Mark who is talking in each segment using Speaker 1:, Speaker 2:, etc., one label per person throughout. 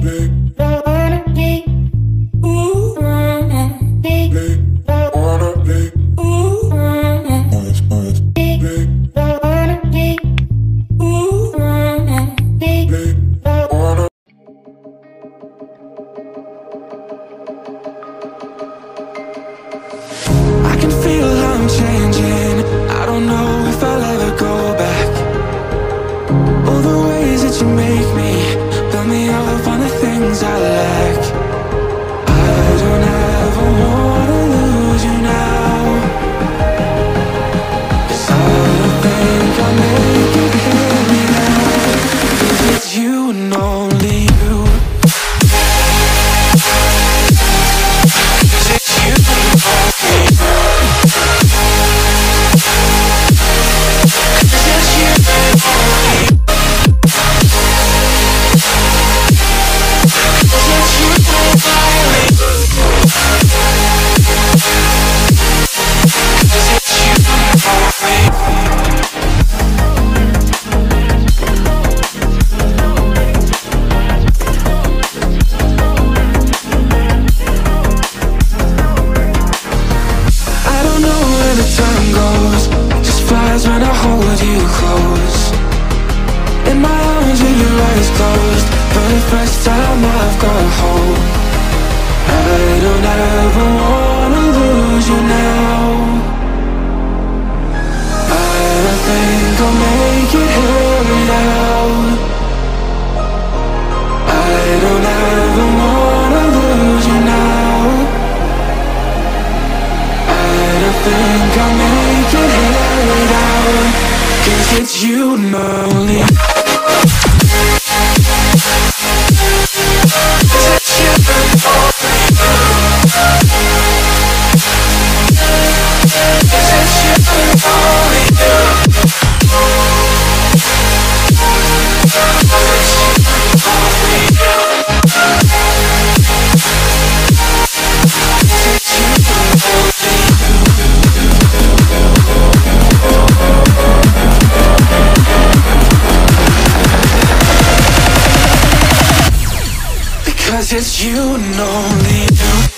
Speaker 1: It's you and only you.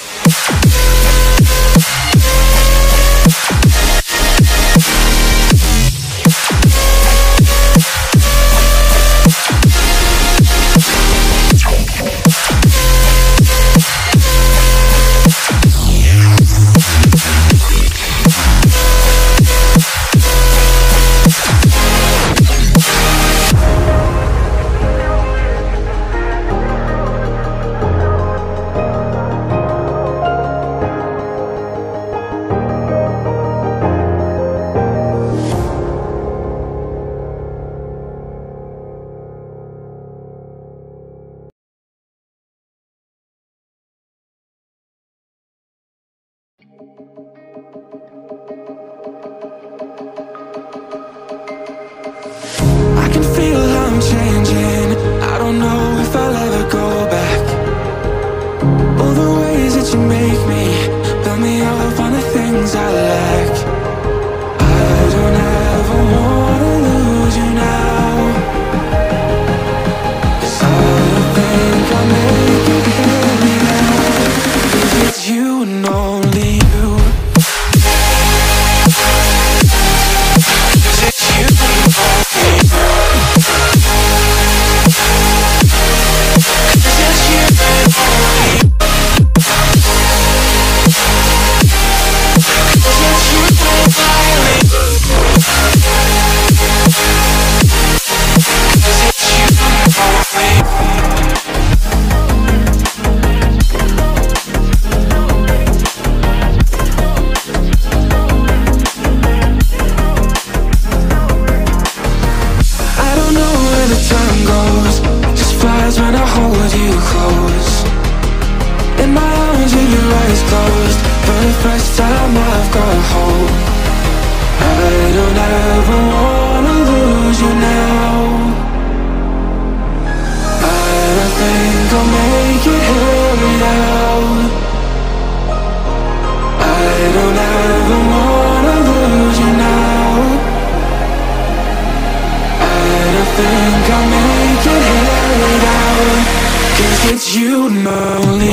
Speaker 1: it's you and only.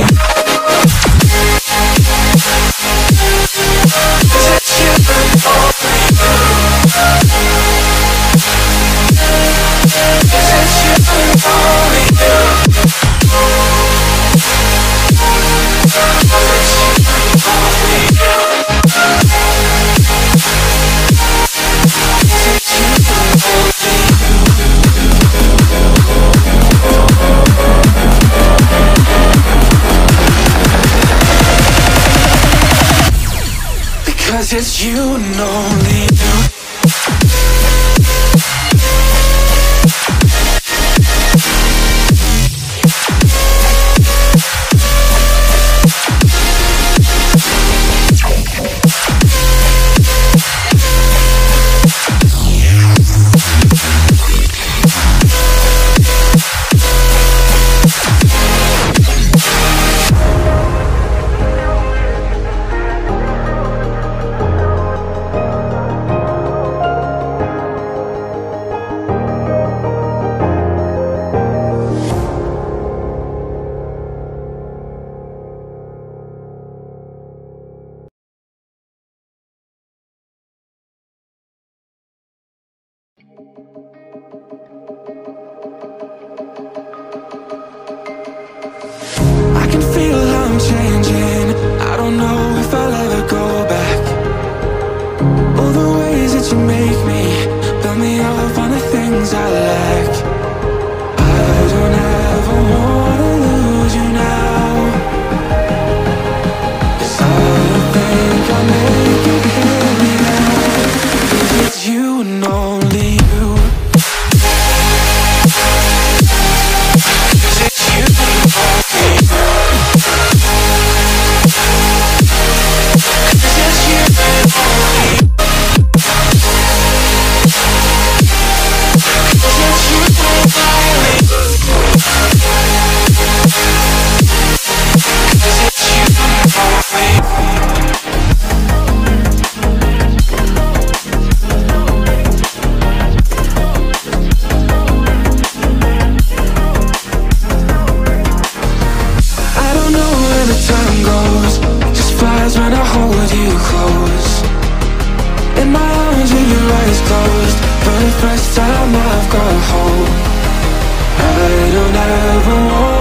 Speaker 1: It's you and only you. It's you and only you. It's you and only you. It's you and only you. Because it's you and only you. I can feel I'm changing. I don't know if I'll ever go back. All the ways that you make me, build me up on the things I lack. I don't ever wanna lose you now, 'cause I don't think I'll make it hear me now. 'Cause it's you and only you. When I hold you close in my arms with your eyes closed, for the first time I've got hope. I don't ever want